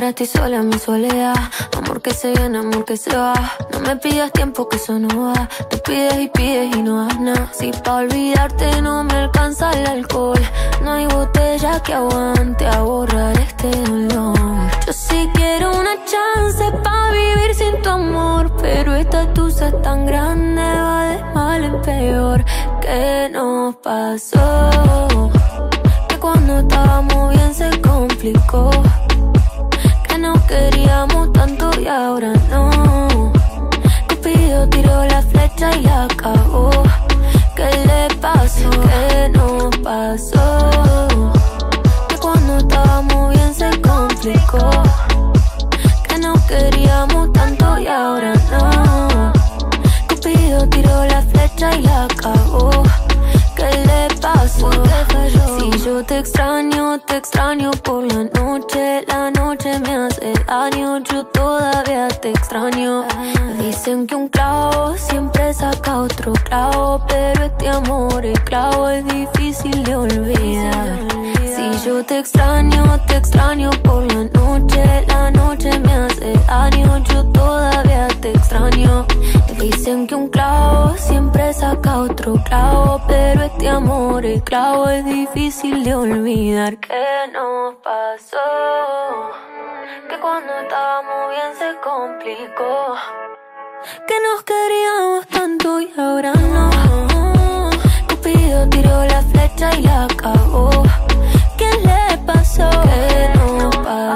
ahora estoy sola en mi soledad. Amor que se viene, amor que se va. No me pidas tiempo que eso no va. Te pides y no das nada. Si pa' olvidarte no me alcanza el alcohol, no hay botella que aguante a borrar este dolor. Yo sí quiero una chance pa' vivir sin tu amor, pero esta tusa es tan grande, va de mal en peor. ¿Qué nos pasó? Que cuando estábamos bien se complicó. Que nos queríamos tanto y ahora no. Cupido tiró la flecha y la cagó. ¿Qué le pasó? ¿Qué nos pasó? Que cuando estábamos bien se complicó. Que nos queríamos tanto y ahora no. Cupido tiró la flecha y la cagó. ¿Qué le pasó? Si yo te extraño por la noche me hace daño, yo todavía te extraño. Dicen que un clavo siempre saca otro clavo, pero este amor, el clavo es difícil de olvidar. Si yo te extraño por la noche me hace daño, yo todavía te extraño. Dicen que un clavo siempre saca otro clavo, pero este amor, el clavo es difícil de olvidar. ¿Qué nos pasó? Que cuando estábamos bien se complicó. Que nos queríamos tanto y ahora no. Cupido tiró la flecha y la cagó. ¿Qué le pasó? ¿Qué nos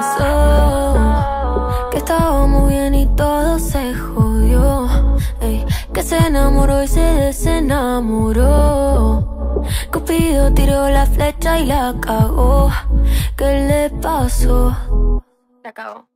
pasó? Que estábamos bien y todo se jodió. Ey, que se enamoró y se desenamoró. Cupido tiró la flecha y la cagó. ¿Qué le pasó? Se acabó.